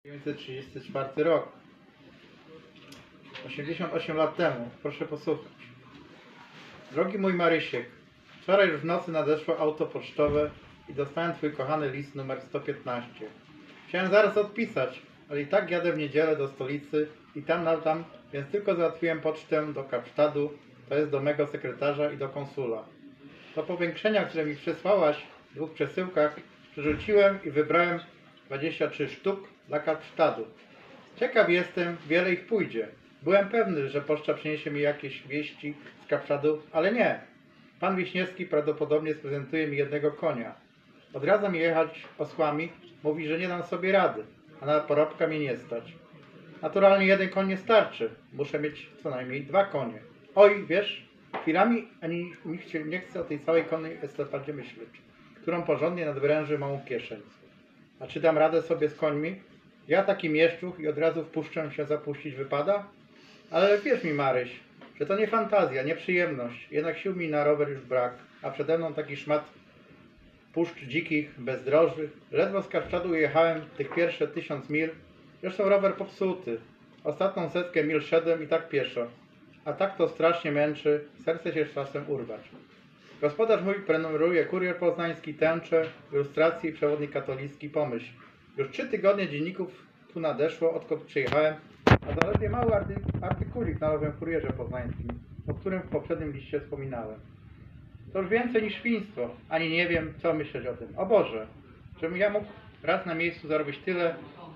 1934 rok. 88 lat temu. Proszę posłuchać. Drogi mój Marysiek, wczoraj już w nocy nadeszło auto pocztowe i dostałem twój kochany list numer 115. Chciałem zaraz odpisać, ale i tak jadę w niedzielę do stolicy i tam, więc tylko załatwiłem pocztę do Kapsztadu, to jest do mego sekretarza i do konsula. Do powiększenia, które mi przesłałaś w 2 przesyłkach, przerzuciłem i wybrałem 23 sztuk dla Kapsztadu. Ciekaw jestem, wiele ich pójdzie. Byłem pewny, że poczta przyniesie mi jakieś wieści z Kapsztadu, ale nie. Pan Wiśniewski prawdopodobnie sprezentuje mi jednego konia. Odradza mi jechać osłami, mówi, że nie dam sobie rady, a na porobka mnie nie stać. Naturalnie jeden koń nie starczy. Muszę mieć co najmniej 2 konie. Oj, wiesz, chwilami ani nikt nie chce o tej całej konnej estepadzie myśleć, którą porządnie nadwyręży małą kieszeń. A czy dam radę sobie z końmi? Ja taki mieszczuch i od razu wpuszczę się zapuścić wypada? Ale wierz mi, Maryś, że to nie fantazja, nie przyjemność. Jednak sił mi na rower już brak, a przede mną taki szmat puszcz dzikich, bezdrożnych. Ledwo z Kapsztadu jechałem tych pierwsze 1000 mil. Zresztą rower popsuty. Ostatnią setkę mil szedłem i tak pieszo. A tak to strasznie męczy, serce się z czasem urwać. Gospodarz mój prenumeruje Kurier Poznański, Tęczę, Ilustracje i Przewodnik Katolicki. Pomyśl. Już 3 tygodnie dzienników tu nadeszło, odkąd przyjechałem, a zaledwie mały artykulik na Nowym Kurierze Poznańskim, o którym w poprzednim liście wspominałem. To już więcej niż świństwo, ani nie wiem, co myśleć o tym. O Boże, żebym ja mógł raz na miejscu zarobić tyle,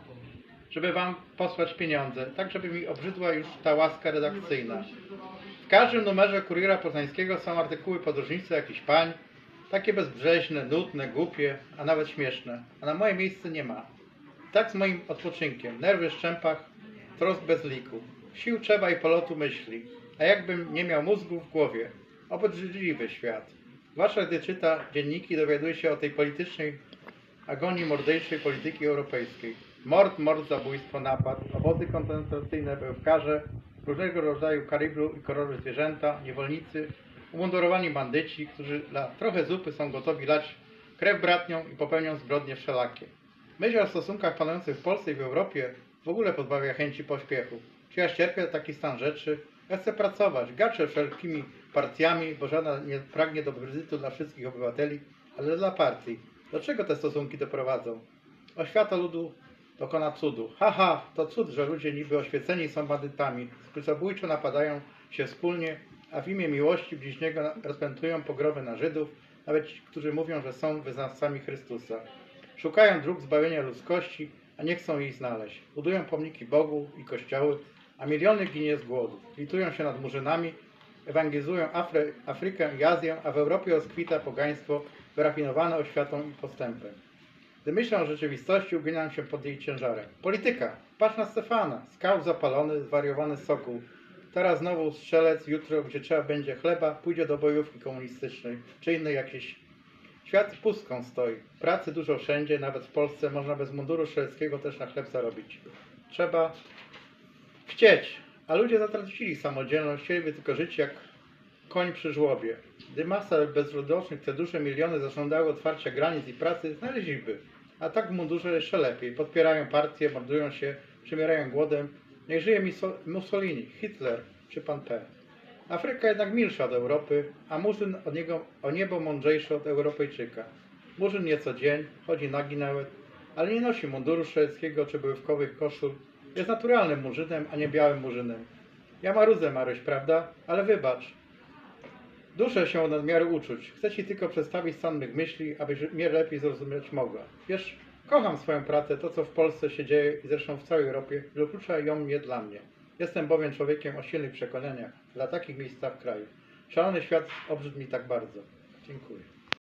żeby wam posłać pieniądze, tak żeby mi obrzydła już ta łaska redakcyjna. W każdym numerze Kuriera Poznańskiego są artykuły podróżnicze jakichś pań, takie bezbrzeźne, nudne, głupie, a nawet śmieszne, a na moje miejsce nie ma. Tak z moim odpoczynkiem, nerwy w szczępach, trosk bez liku, sił trzeba i polotu myśli, a jakbym nie miał mózgu w głowie. Obrzydliwy świat. Zwłaszcza gdy czyta dzienniki, dowiaduje się o tej politycznej agonii mordejszej polityki europejskiej. Mord, zabójstwo, napad, obozy koncentracyjne, bełwkarze, różnego rodzaju kalibru i koloru zwierzęta, niewolnicy, umundurowani bandyci, którzy dla trochę zupy są gotowi lać krew bratnią i popełnią zbrodnie wszelakie. Myśl o stosunkach panujących w Polsce i w Europie w ogóle pozbawia chęci pośpiechu. Czy ja cierpię taki stan rzeczy? Ja chcę pracować, gaczę wszelkimi partiami, bo żadna nie pragnie dobrobytu dla wszystkich obywateli, ale dla partii. Do czego te stosunki doprowadzą? Oświata ludu dokona cudu. Haha, to cud, że ludzie niby oświeceni są bandytami, zabójczo napadają się wspólnie, a w imię miłości bliźniego rozpętują pogromy na Żydów, nawet ci, którzy mówią, że są wyznawcami Chrystusa. Szukają dróg zbawienia ludzkości, a nie chcą jej znaleźć. Budują pomniki Bogu i kościoły, a miliony ginie z głodu. Litują się nad murzynami, ewangelizują Afrykę i Azję, a w Europie rozkwita pogaństwo wyrafinowane oświatą i postępem. Gdy myślę o rzeczywistości, uginam się pod jej ciężarem. Polityka! Patrz na Stefana! Skał zapalony, zwariowany sokół. Teraz znowu strzelec, jutro, gdzie trzeba będzie chleba, pójdzie do bojówki komunistycznej, czy innej jakiejś. Świat pustką stoi. Pracy dużo wszędzie, nawet w Polsce można bez munduru strzeleckiego też na chleb zarobić. Trzeba chcieć, a ludzie zatracili samodzielność, chcieliby tylko żyć jak koń przy żłobie. Gdy masa bezrodocznych, te duże miliony zażądały otwarcia granic i pracy, znaleźliby. A tak w mundurze jeszcze lepiej. Podpierają partię, mordują się, przymierają głodem. Niech żyje Mussolini, Hitler czy pan P. Afryka jednak milsza od Europy, a murzyn o niebo mądrzejszy od Europejczyka. Murzyn nieco dzień, chodzi nagi nawet, ale nie nosi munduru strzeleckiego czy bojówkowych koszul. Jest naturalnym murzynem, a nie białym murzynem. Ja marudzę, Maryś, prawda? Ale wybacz. Duszę się od nadmiaru uczuć. Chcę ci tylko przedstawić stan mych myśli, abyś mnie lepiej zrozumieć mogła. Wiesz, kocham swoją pracę, to co w Polsce się dzieje i zresztą w całej Europie, wyklucza ją mnie dla mnie. Jestem bowiem człowiekiem o silnych przekonaniach dla takich miejsc w kraju. Szalony świat obrzydł mi tak bardzo. Dziękuję.